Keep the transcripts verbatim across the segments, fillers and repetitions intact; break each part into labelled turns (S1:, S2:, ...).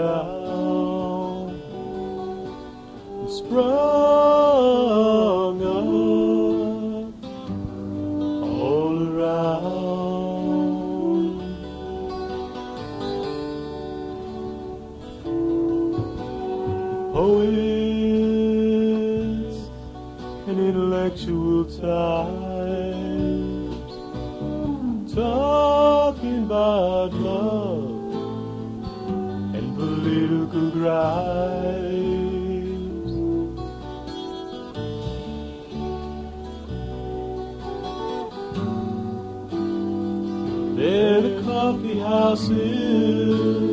S1: town and sprung up all around. Poets and intellectual types talking about love and political gripes. They're the coffee houses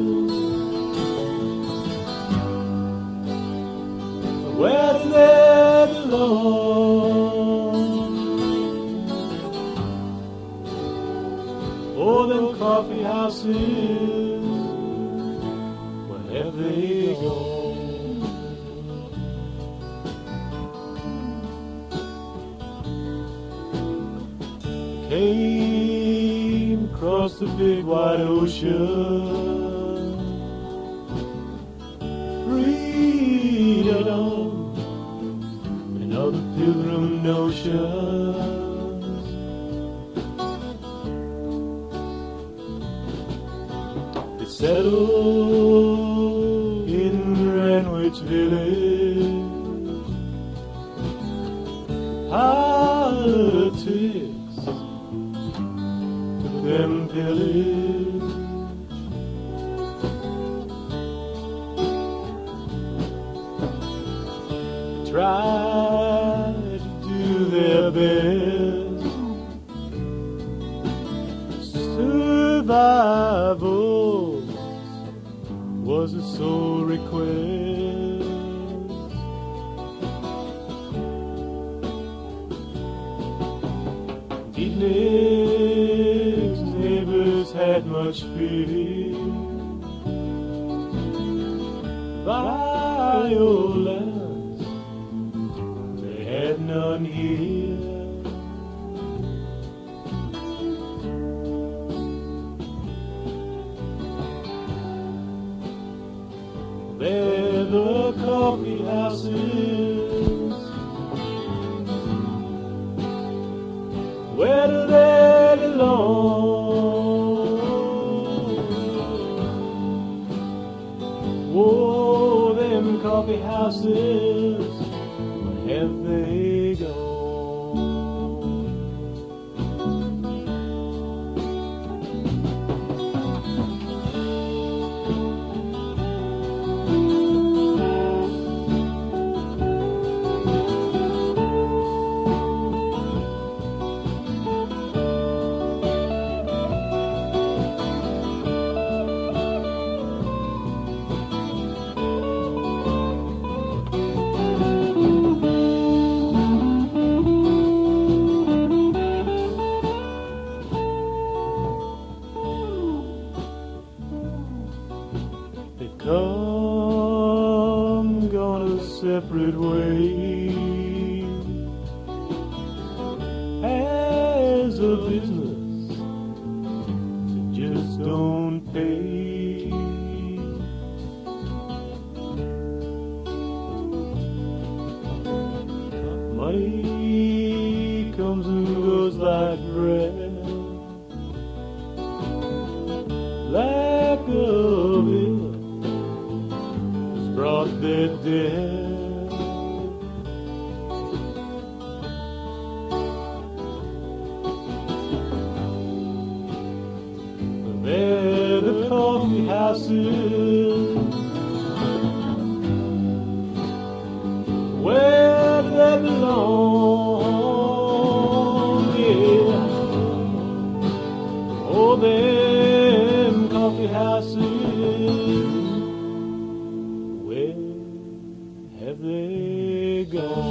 S1: where do they belong? Oh, them coffee houses, wherever they go. Came across the big wide ocean, freedom and other pilgrim notions. They settled in Greenwich Village. Politics took them pillage. Tried to do their best. Survival was a sole request. Eating eggs, neighbors had much fear. Violence, they had none here. They're the coffee houses. Where do they belong? Oh, them coffee houses, where have they gone? Come, gone a separate way. As a business, it just don't pay. Money comes and goes like bread. Lack of it brought their death. They're the coffee houses. Where do they belong? Yeah. Oh, them coffee houses, where have they gone?